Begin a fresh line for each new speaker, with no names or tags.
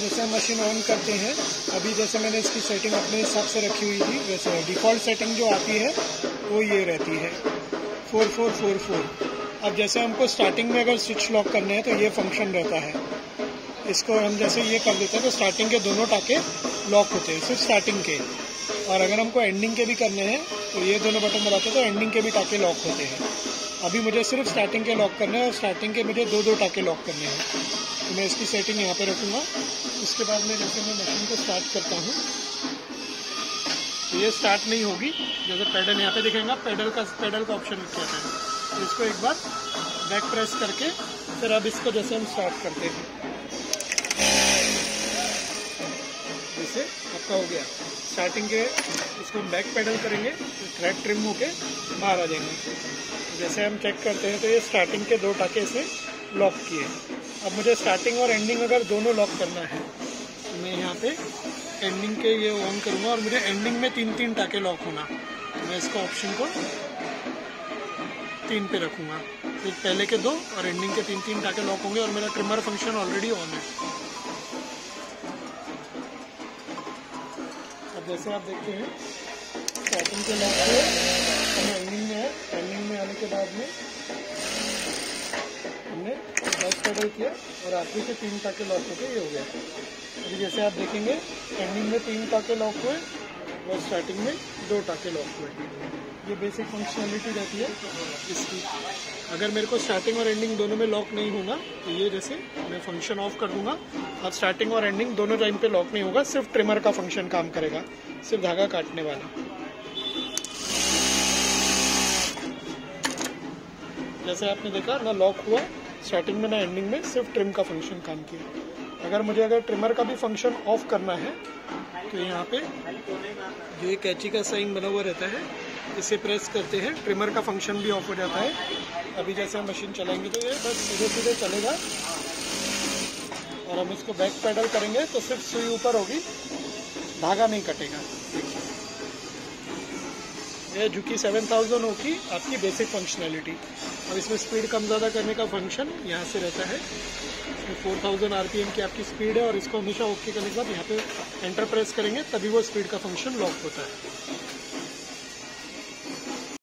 जैसे हम machine on करते हैं, अभी जैसे मैंने इसकी सेटिंग अपने हिसाब से रखी हुई थी, वैसे डिफ़ॉल्ट सेटिंग जो आती है वो ये रहती है 4444। अब जैसे हमको स्टार्टिंग में अगर स्विच लॉक करने हैं तो ये फंक्शन रहता है। इसको हम जैसे ये कर देते हैं तो स्टार्टिंग के दोनों टाके लॉक होते हैं, सिर्फ स्टार्टिंग के। और अगर हमको एंडिंग के भी करने हैं तो ये दोनों बटन दबाते हैं तो एंडिंग के भी टाके लॉक होते हैं। अभी मुझे सिर्फ स्टार्टिंग के लॉक करने हैं और स्टार्टिंग के मुझे दो टाके लॉक करने हैं, तो मैं इसकी सेटिंग यहाँ पे रखूँगा। उसके बाद में जैसे मैं मशीन को स्टार्ट करता हूँ तो ये स्टार्ट नहीं होगी। जैसे पेडल यहाँ पे दिखेगा, पेडल का ऑप्शन लिखा है, तो इसको एक बार बैक प्रेस करके फिर अब इसको जैसे हम स्टार्ट करते हैं, जैसे आपका हो गया स्टार्टिंग के। इसको बैक पेडल करेंगे तो थ्रेड ट्रिम होके बाहर आ जाएंगे। जैसे हम चेक करते हैं तो ये स्टार्टिंग के दो टाके से लॉक किए। अब मुझे स्टार्टिंग और एंडिंग अगर दोनों लॉक करना है तो मैं यहाँ पे एंडिंग के ये ऑन करूँगा और मुझे एंडिंग में 3 टाके लॉक होना, तो मैं इसका ऑप्शन को 3 पे रखूँगा। फिर पहले के 2 और एंडिंग के 3 टाके लॉक होंगे और मेरा ट्रिमर फंक्शन ऑलरेडी ऑन है। अब जैसे आप देखते हैं स्टार्टिंग के लॉक हुए, एंडिंग में है। एंडिंग में आने के बाद में हमने बैक पेडल किया और आखिरी के 3 टाके लॉक होके ये हो गया। अभी जैसे आप देखेंगे एंडिंग में 3 टाके लॉक हुए और स्टार्टिंग में 2 टाके लॉक हुए। ये बेसिक फंक्शनलिटी रहती है इसकी। अगर मेरे को स्टार्टिंग और एंडिंग दोनों में लॉक नहीं होना तो ये जैसे मैं फंक्शन ऑफ कर दूंगा। अब स्टार्टिंग और एंडिंग दोनों टाइम पे लॉक नहीं होगा, सिर्फ ट्रिमर का फंक्शन काम करेगा, सिर्फ धागा काटने वाला। जैसे आपने देखा ना लॉक हुआ स्टार्टिंग में ना एंडिंग में, सिर्फ ट्रिम का फंक्शन काम किया। अगर ट्रिमर का भी फंक्शन ऑफ करना है तो यहाँ पे जो ये कैंची का साइन बना हुआ रहता है, इसे प्रेस करते हैं, ट्रिमर का फंक्शन भी ऑफ हो जाता है। अभी जैसे हम मशीन चलाएंगे तो ये बस सीधे चलेगा और हम इसको बैक पेडल करेंगे तो सिर्फ सुई ऊपर होगी, धागा नहीं कटेगा। ये झुकी 7000 होगी आपकी बेसिक फंक्शनैलिटी। अब इसमें स्पीड कम ज़्यादा करने का फंक्शन यहाँ से रहता है। इसमें 4000 RPM की आपकी स्पीड है और इसको हमेशा ओके करने के बाद यहाँ पे एंटर प्रेस करेंगे तभी वो स्पीड का फंक्शन लॉक होता है।